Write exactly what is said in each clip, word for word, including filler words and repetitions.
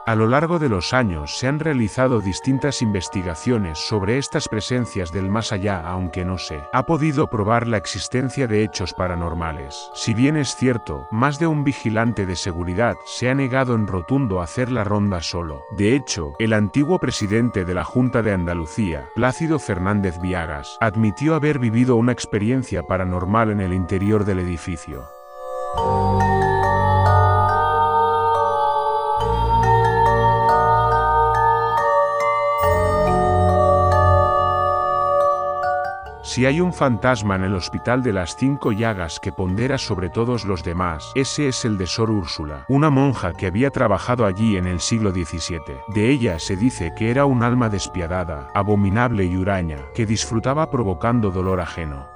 A lo largo de los años se han realizado distintas investigaciones sobre estas presencias del más allá, aunque no se ha podido probar la existencia de hechos paranormales. Si bien es cierto, más de un vigilante de seguridad se ha negado en rotundo a hacer la ronda solo. De hecho, el antiguo presidente de la Junta de Andalucía, Plácido Fernández Viagas, admitió haber vivido una experiencia paranormal en el interior del edificio. Si hay un fantasma en el Hospital de las Cinco Llagas que pondera sobre todos los demás, ese es el de Sor Úrsula, una monja que había trabajado allí en el siglo diecisiete. De ella se dice que era un alma despiadada, abominable y huraña, que disfrutaba provocando dolor ajeno.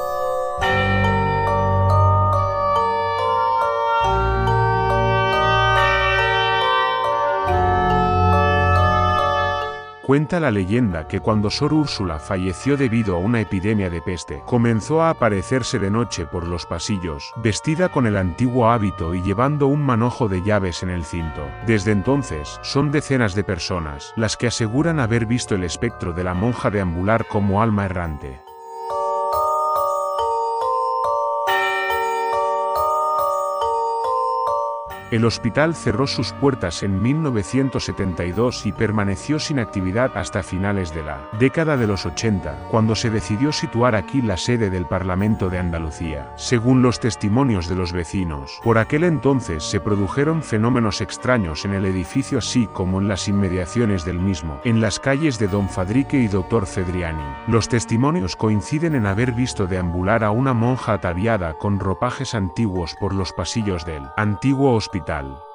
Cuenta la leyenda que cuando Sor Úrsula falleció debido a una epidemia de peste, comenzó a aparecerse de noche por los pasillos, vestida con el antiguo hábito y llevando un manojo de llaves en el cinto. Desde entonces, son decenas de personas las que aseguran haber visto el espectro de la monja deambular como alma errante. El hospital cerró sus puertas en mil novecientos setenta y dos y permaneció sin actividad hasta finales de la década de los ochenta, cuando se decidió situar aquí la sede del Parlamento de Andalucía. Según los testimonios de los vecinos, por aquel entonces se produjeron fenómenos extraños en el edificio así como en las inmediaciones del mismo, en las calles de Don Fadrique y Doctor Cedriani. Los testimonios coinciden en haber visto deambular a una monja ataviada con ropajes antiguos por los pasillos del antiguo hospital.